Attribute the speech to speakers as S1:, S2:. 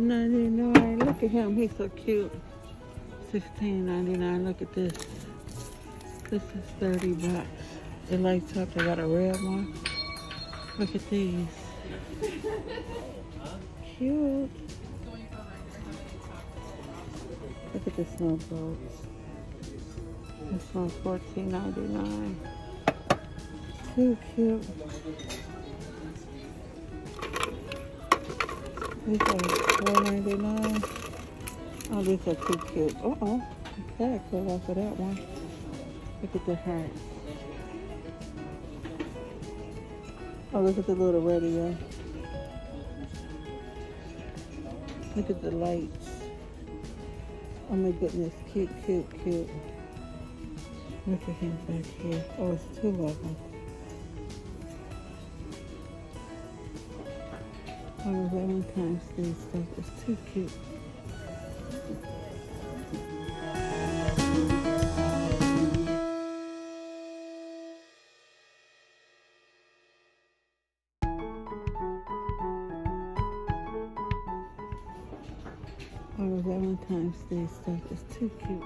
S1: $12.99. Look at him, he's so cute. $16.99. Look at this. This is 30 bucks. It lights up. They got a red one. Look at these. Cute. Look at the snow boats. This one's $14.99. Too cute. These are $4.99. Oh, these are too cute. Uh-oh. The tag fell off of that one. Look at the hat. Oh, look at the little radio. Look at the lights. Oh my goodness, cute, cute, cute. Look at him back here. Oh, it's two of them. Oh, Valentine's Day stuff. It's too cute. Oh, Valentine's Day stuff. It's too cute.